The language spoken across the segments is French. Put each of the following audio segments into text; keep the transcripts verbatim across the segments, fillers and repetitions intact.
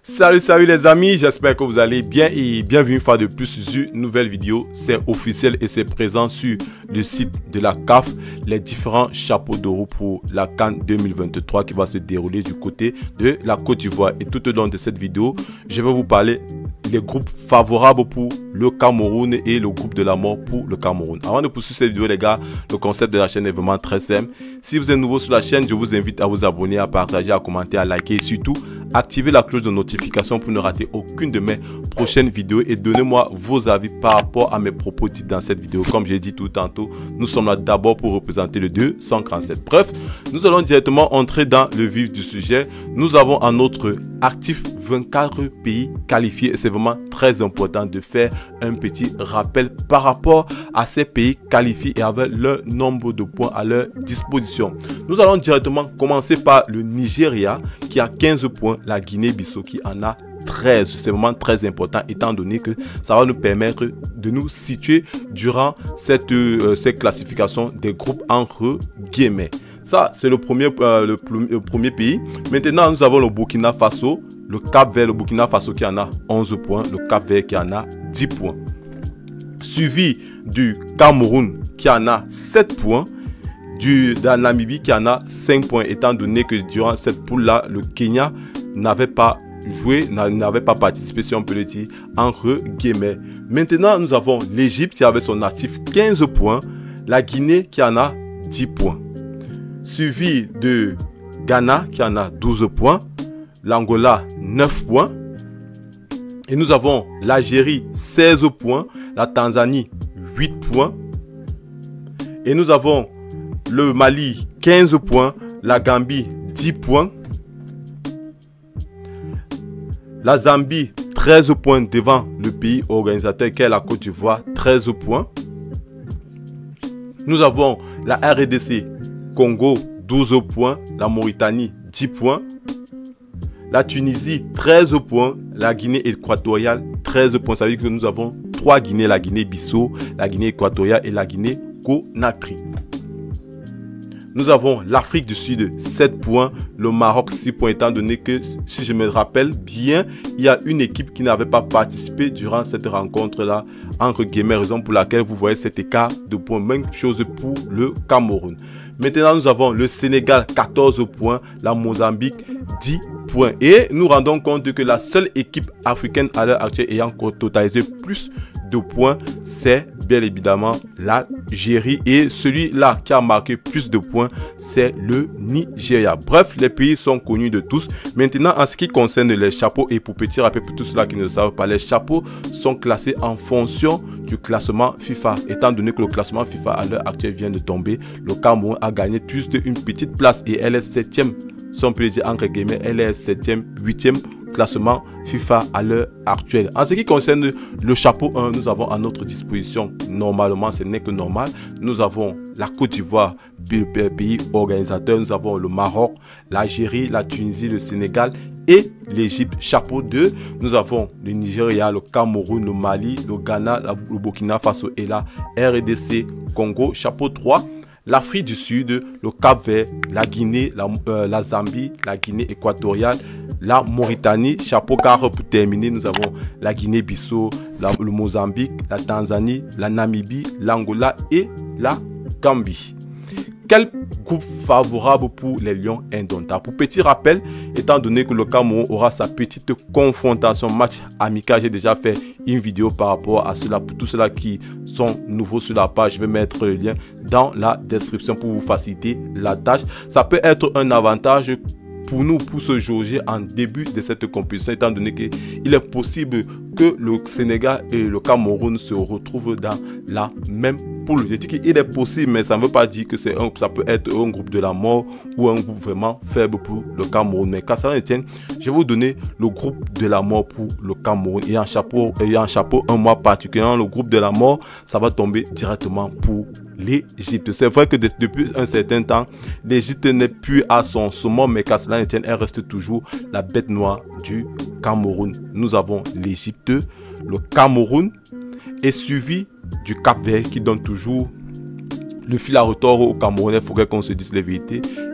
Salut, salut les amis, j'espère que vous allez bien et bienvenue une fois de plus sur une nouvelle vidéo. C'est officiel et c'est présent sur le site de la C A F, les différents chapeaux de roue pour la CAN deux mille vingt-trois qui va se dérouler du côté de la Côte d'Ivoire. Et tout au long de cette vidéo, je vais vous parler des groupes favorables pour le Cameroun et le groupe de la mort pour le Cameroun. Avant de poursuivre cette vidéo les gars, le concept de la chaîne est vraiment très simple. Si vous êtes nouveau sur la chaîne, je vous invite à vous abonner, à partager, à commenter, à liker et surtout activez la cloche de notification pour ne rater aucune de mes prochaines vidéos et donnez-moi vos avis par rapport à mes propos dits dans cette vidéo. Comme j'ai dit tout tantôt, nous sommes là d'abord pour représenter le deux cent quarante-sept. Bref, nous allons directement entrer dans le vif du sujet. Nous avons en notre actif vingt-quatre pays qualifiés et c'est vraiment très important de faire un petit rappel par rapport à ces pays qualifiés et avec leur nombre de points à leur disposition. Nous allons directement commencer par le Nigeria qui a quinze points, la Guinée-Bissau qui en a treize. C'est vraiment très important étant donné que ça va nous permettre de nous situer durant cette, euh, cette classification des groupes entre guillemets. Ça, c'est le premier, euh, le, le premier pays. Maintenant, nous avons le Burkina Faso, le Cap-Vert, le Burkina Faso qui en a onze points, le Cap-Vert qui en a dix points. Suivi du Cameroun qui en a sept points, du, de la Namibie qui en a cinq points, étant donné que durant cette poule-là, le Kenya n'avait pas joué, n'avait pas participé, si on peut le dire, entre guillemets. Maintenant, nous avons l'Égypte qui avait son actif quinze points, la Guinée qui en a dix points. Suivi de Ghana qui en a douze points, l'Angola neuf points, et nous avons l'Algérie seize points, la Tanzanie huit points, et nous avons le Mali quinze points, la Gambie dix points, la Zambie treize points devant le pays organisateur qui est la Côte d'Ivoire treize points. Nous avons la R D C Congo douze points, la Mauritanie dix points, la Tunisie treize points, la Guinée équatoriale treize points. Ça veut dire que nous avons trois Guinées, la Guinée-Bissau, la Guinée équatoriale et la Guinée-Conakry. Nous avons l'Afrique du Sud sept points, le Maroc six points, étant donné que, si je me rappelle bien, il y a une équipe qui n'avait pas participé durant cette rencontre-là, entre guillemets, raison pour laquelle vous voyez cet écart de points. Même chose pour le Cameroun. Maintenant, nous avons le Sénégal quatorze points, la Mozambique dix points. Et nous rendons compte que la seule équipe africaine à l'heure actuelle ayant totalisé plus de points, c'est bien évidemment l'Algérie. Et celui-là qui a marqué plus de points, c'est le Nigeria. Bref, les pays sont connus de tous. Maintenant, en ce qui concerne les chapeaux, et pour petit rappel pour tous ceux-là qui ne le savent pas, les chapeaux sont classés en fonction du classement FIFA. Étant donné que le classement FIFA à l'heure actuelle vient de tomber, le Cameroun a gagné juste une petite place et elle est septième. Si on peut le dire entre guillemets, elle est septième, huitième classement FIFA à l'heure actuelle. En ce qui concerne le chapeau un, nous avons à notre disposition, normalement ce n'est que normal, nous avons la Côte d'Ivoire, pays organisateur, nous avons le Maroc, l'Algérie, la Tunisie, le Sénégal et l'Égypte. Chapeau deux, nous avons le Nigeria, le Cameroun, le Mali, le Ghana, le Burkina Faso et la R D C Congo. Chapeau trois, l'Afrique du Sud, le Cap-Vert, la Guinée, la, euh, la Zambie, la Guinée équatoriale, la Mauritanie. Chapeau quatre pour terminer, nous avons la Guinée-Bissau, le Mozambique, la Tanzanie, la Namibie, l'Angola et la Gambie. Quel groupe favorable pour les Lions indomptables? Pour petit rappel, étant donné que le Cameroun aura sa petite confrontation match amical, j'ai déjà fait une vidéo par rapport à cela. Pour tous ceux-là qui sont nouveaux sur la page, je vais mettre le lien dans la description pour vous faciliter la tâche. Ça peut être un avantage pour nous, pour se jauger en début de cette compétition, étant donné qu'il est possible que le Sénégal et le Cameroun se retrouvent dans la même poule. Je dis qu'il est possible, mais ça ne veut pas dire que c'est un, ça peut être un groupe de la mort ou un groupe vraiment faible pour le Cameroun. Mais qu'à ça ne tienne, je vais vous donner le groupe de la mort pour le Cameroun. Et en chapeau, et en chapeau un mois particulièrement, le groupe de la mort, ça va tomber directement pour l'Égypte. C'est vrai que de, depuis un certain temps, l'Égypte n'est plus à son sommet, mais qu'à cela ne tienne, elle reste toujours la bête noire du Cameroun. Nous avons l'Égypte, le Cameroun est suivi du Cap-Vert qui donne toujours le fil à retordre au Cameroun. Il faudrait qu'on se dise la vérité.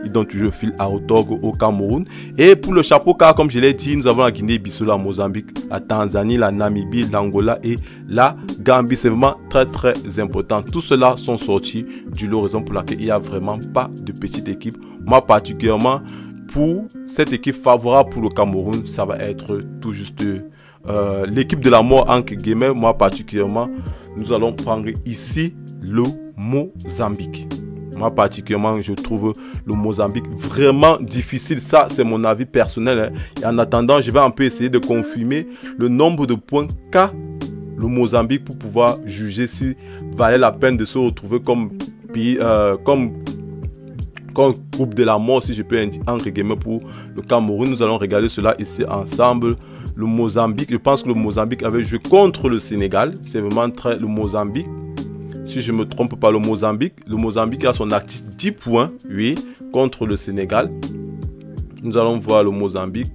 ils donnent toujours fil à retordre au Cameroun. Et pour le chapeau car, comme je l'ai dit, nous avons la Guinée-Bissau, la Mozambique, la Tanzanie, la Namibie, l'Angola et la Gambie. C'est vraiment très très important. Tout cela sont sortis du lot, raison pour laquelle il n'y a vraiment pas de petite équipe. Moi particulièrement, pour cette équipe favorable pour le Cameroun, ça va être tout juste euh, l'équipe de la mort entre guillemets. Moi particulièrement, nous allons prendre ici le Mozambique. Moi particulièrement, je trouve le Mozambique vraiment difficile. Ça, c'est mon avis personnel. Hein. Et en attendant, je vais un peu essayer de confirmer le nombre de points qu'a le Mozambique pour pouvoir juger si valait la peine de se retrouver comme pays, euh, comme, comme groupe de la mort, si je peux dire, entre guillemets, pour le Cameroun. Nous allons regarder cela ici ensemble. Le Mozambique, je pense que le Mozambique avait joué contre le Sénégal. C'est vraiment très le Mozambique. Si je ne me trompe pas, le Mozambique, le Mozambique a son actif dix points, oui, contre le Sénégal. Nous allons voir le Mozambique.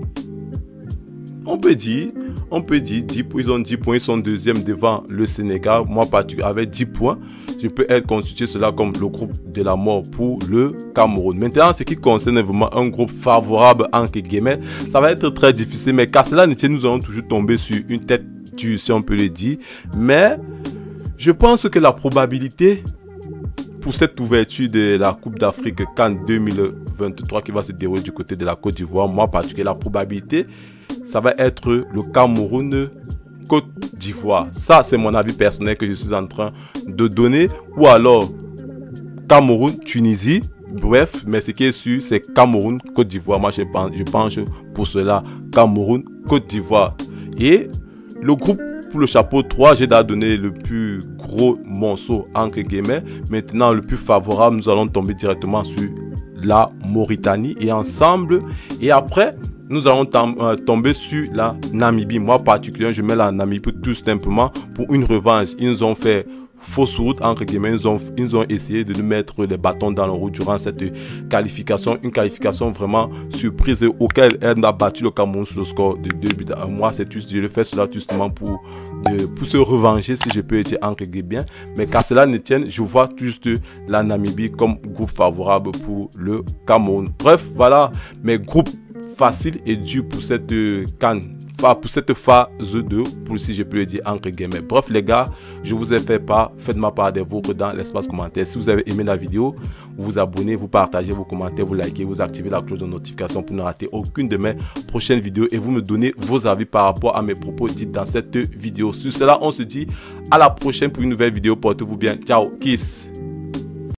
On peut dire, on peut dire, dix, ils ont dix points, ils sont deuxième devant le Sénégal. Moi, avec dix points, je peux être constitué cela comme le groupe de la mort pour le Cameroun. Maintenant, ce qui concerne vraiment un groupe favorable entre guillemets, ça va être très difficile. Mais qu'à cela ne tienne, nous allons toujours tomber sur une tête dure, si on peut le dire. Mais je pense que la probabilité pour cette ouverture de la Coupe d'Afrique CAN deux mille vingt-trois qui va se dérouler du côté de la Côte d'Ivoire, moi particulièrement, la probabilité, ça va être le Cameroun Côte d'Ivoire. Ça, c'est mon avis personnel que je suis en train de donner. Ou alors Cameroun, Tunisie. Bref, mais ce qui est sûr, c'est Cameroun, Côte d'Ivoire. Moi, je pense, je pense pour cela, Cameroun, Côte d'Ivoire. Et le groupe pour le chapeau trois, j'ai déjà donné le plus gros morceau entre guillemets. Maintenant, le plus favorable, nous allons tomber directement sur la Mauritanie et ensemble. Et après, nous allons tom euh, tomber sur la Namibie. Moi, particulièrement, je mets la Namibie tout simplement pour une revanche. Ils nous ont fait fausse route, entre guillemets, ils ont, ils ont essayé de nous mettre les bâtons dans la roue durant cette qualification, une qualification vraiment surprise auquel elle a battu le Cameroun sur le score de deux buts à un. Moi, c'est juste, je le fais cela justement pour, de, pour se revenger, si je peux dire entre guillemets, mais qu'à cela ne tienne, je vois juste la Namibie comme groupe favorable pour le Cameroun. Bref, voilà mes groupes faciles et durs pour cette CAN. Pour cette phase deux, pour si je peux le dire entre guillemets. Bref les gars, je vous ai fait part, faites-moi part des vôtres dans l'espace commentaire. Si vous avez aimé la vidéo, vous vous abonnez, vous partagez, vous commentez, vous likez, vous activez la cloche de notification pour ne rater aucune de mes prochaines vidéos et vous me donnez vos avis par rapport à mes propos dits dans cette vidéo. Sur cela, on se dit à la prochaine pour une nouvelle vidéo. Portez-vous bien. Ciao, kiss.